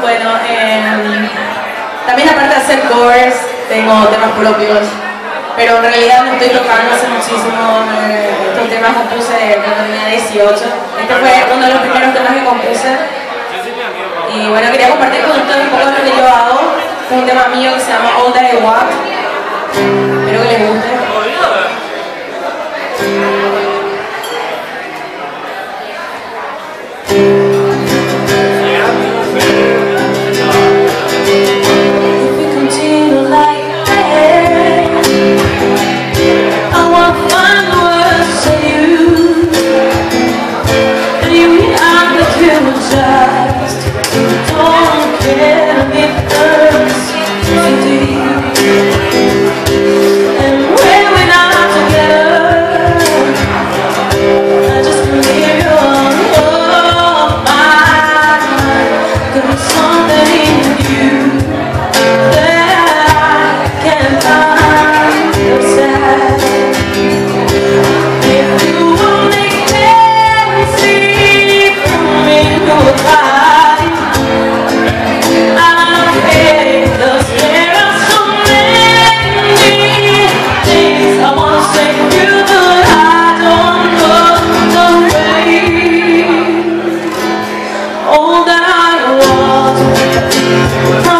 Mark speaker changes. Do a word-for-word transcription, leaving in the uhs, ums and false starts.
Speaker 1: Bueno, eh, también aparte de hacer covers, tengo temas propios, pero en realidad no estoy tocando hace muchísimo. Eh, estos temas compuse cuando tenía dieciocho. Este fue uno de los primeros temas que compuse. Y bueno, quería compartir con ustedes un poco de lo que yo hago. Es un tema mío que se llama All That I Want. Espero que les guste.
Speaker 2: All that I want.